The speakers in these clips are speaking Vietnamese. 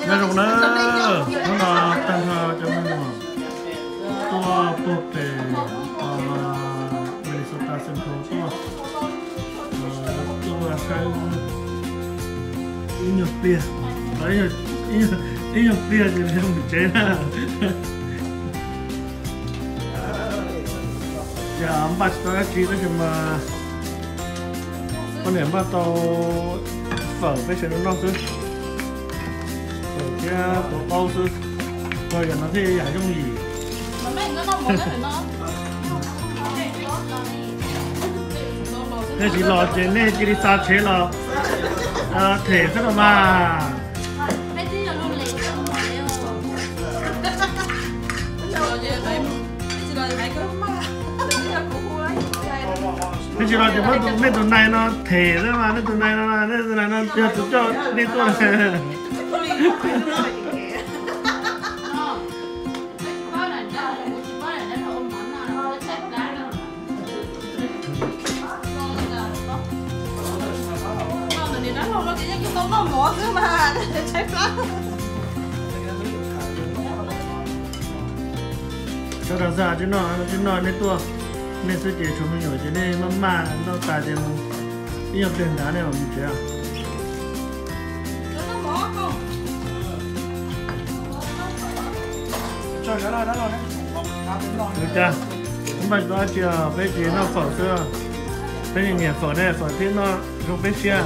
Nó rụng nữa. Nó là tăng thơ cho nó mà. Tua bột để Minnesota Central tua. Tua khai ít nhược bia. Đấy ít nhược bia thì không bị chế ra. Giờ bắt tôi chỉ có chừng mà con điểm bắt tàu phở với chuyện nó chứ phở kia tổ tàu chứ rồi giờ nó thì giải trong gì mà mấy nó không muốn cái nó thế chỉ lo chuyện này chỉ đi xa chế lo thể rất là mà cái gì đó thì mấy tụi này nó thể đó mà mấy tụi này nó cho đi tôi này cho nó ra chứ nó nên tua nên sẽ chỉ chúng mình rồi chứ nên mà nó tại vì đi học tiền đá này mà mình chơi à cho nó rồi đó rồi được chưa chúng mình có chưa bây giờ nó phở xưa bây giờ nhẹ phở này phở thì nó không biết chưa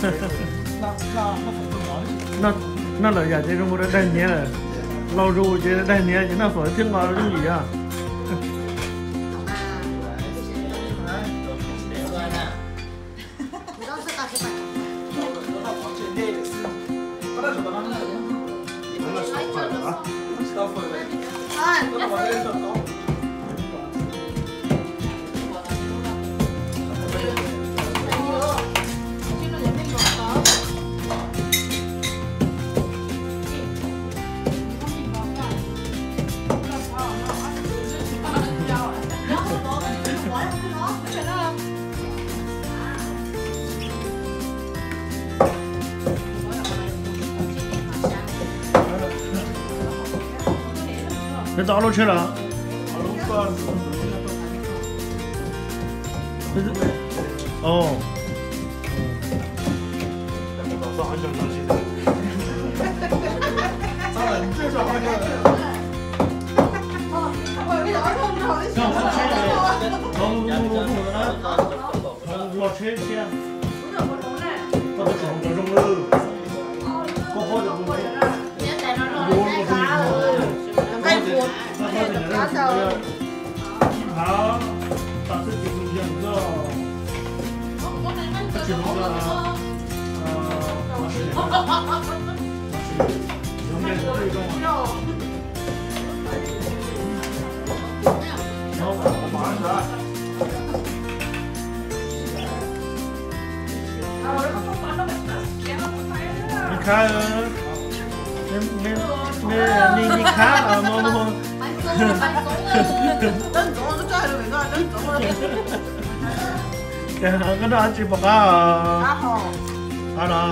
nó là giờ thì không có đây nhé rồi lâu rồi chứ đây nhé chứ nó phở thiên ngon cái gì à nó luôn chưa là ồ好，把自己不一样做。这个永远是最重要的。好，我马上来。你看，你看啊，么。cái đó chị bọc á à đó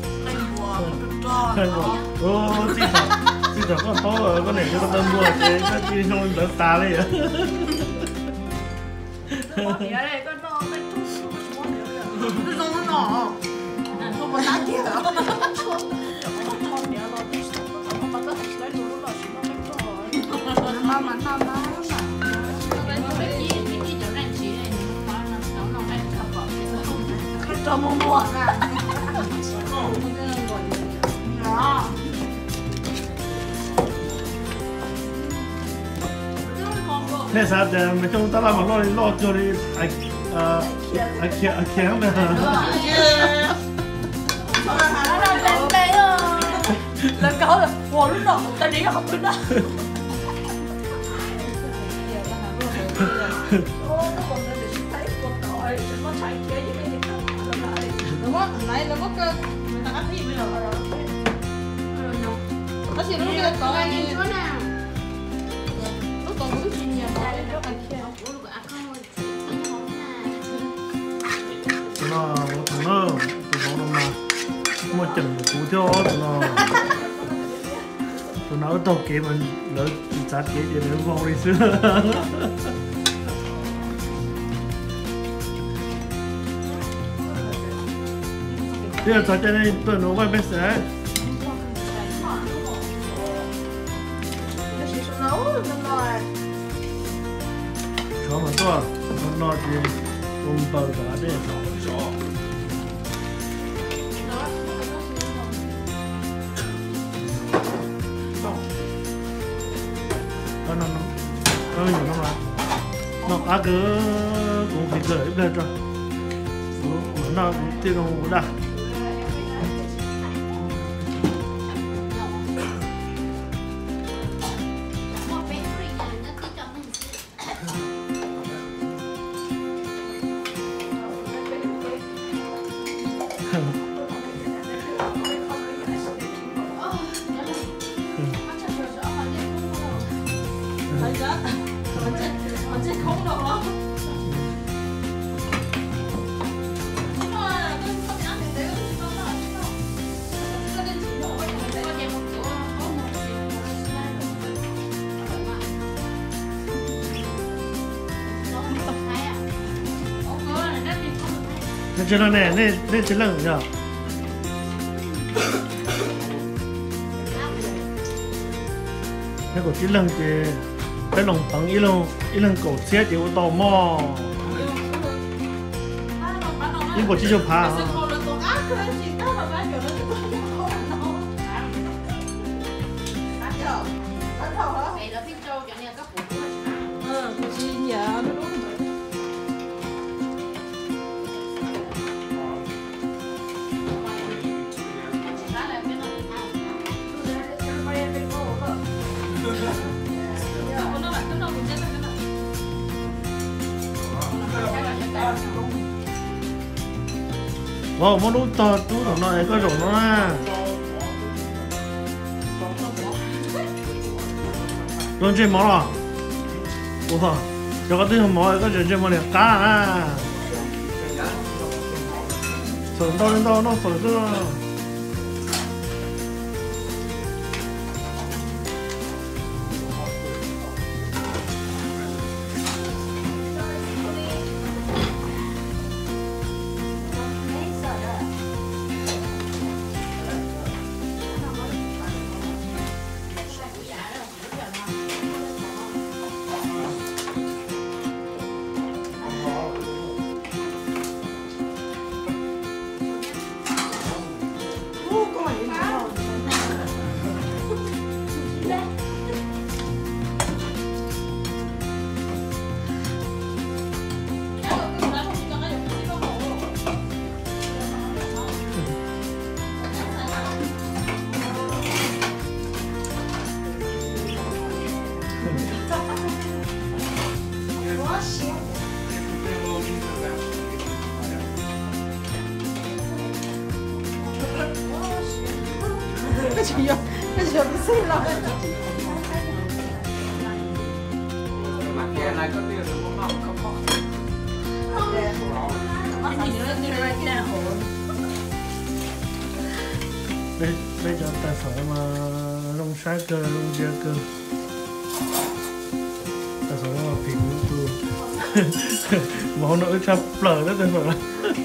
chị thật có tốt rồi có này cho con mua chứ có chi không đỡ ta đấy vậy cho mua mua thế sao thì mình không ta làm mà lo cho đi khéo nè lần câu là wow lúc đó ta đi học lúc đó này là mất cơ người ta ăn gì bây giờ nó chỉ lúc kia có ai chỗ nào nó còn cái gì nhiều đây nó ăn kia nó tụi nó mà một chừng cú theo tụi nó tụi nó tàu kế mà lỡ giá kế thì nó vòng đi xưa. Bây giờ cho nên tụi nó quay bên sẽ chó mà to nó thì ôm bờ cả đấy. Nó nhiều lắm mà nó á cứ cũng phải gửi lên cho nó tiêu nó đã 언제空了吗？ 那知道呢，那只冷着。那个只冷的，那冷房一冷狗车就到嘛，一个只就爬。Wow, món út to chú thằng nó có rổ nó à. Luôn chơi món à? Ủa, cho có thứ món có chơi món này cá à. Sườn đâu nó sườn cứ. Cái chuyện bức xích rồi. Mặt kia này có tiền được không? Không có. Bây giờ ta phải mà lông sai cơ, lông dơ cơ. Ta phải mà phim YouTube. Món nữa chắp lờ đó ta phải.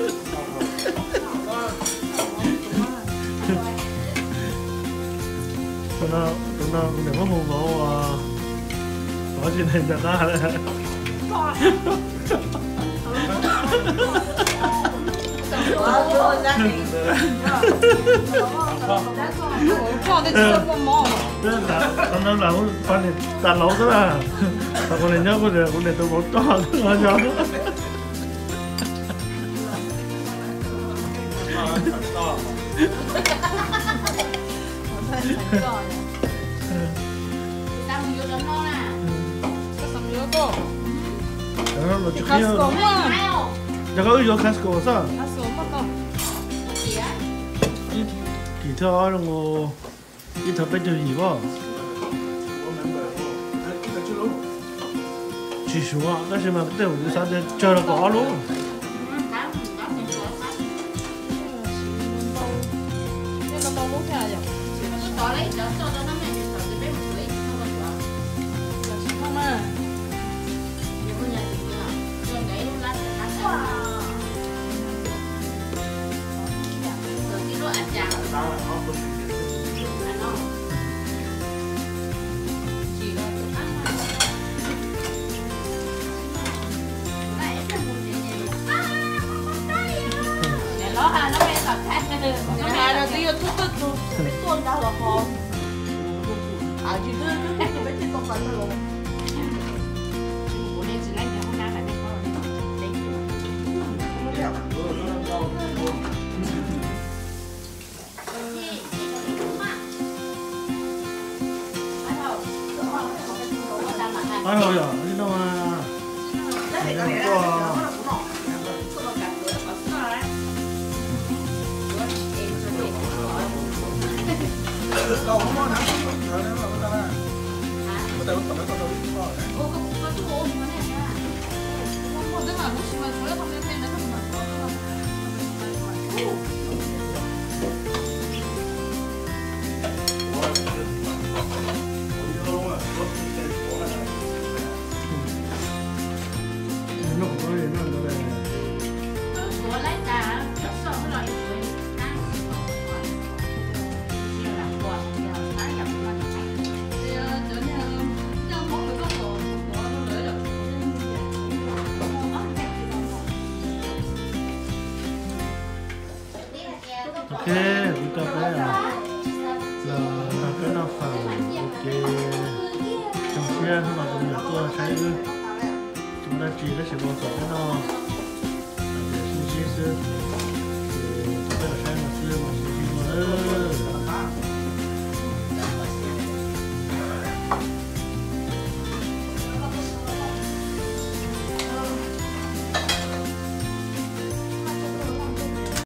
Tụi nó đừng có mù bộ có chuyện này ra đấy. Nó là con này ta lẩu đó là con này nhớ con này tôi bỏ to nó nhớ. Casco mà. Giờ có uống casco sao? Casco mà con. Kỳ thơ nó ngô, kỳ thơ bây giờ gì vậy? Chỉ số à, cái gì mà cái tiểu sao để chờ nó có luôn. Nhưng mà con muốn theo vậy. Có lấy cho nó mẹ thì sợ 哎呦呀，你知道吗？Ok, chúng ta phải là cái nào phải ok trong kia mà chúng ta tôi thấy chúng ta chỉ là chỉ một cái nào để suy nghĩ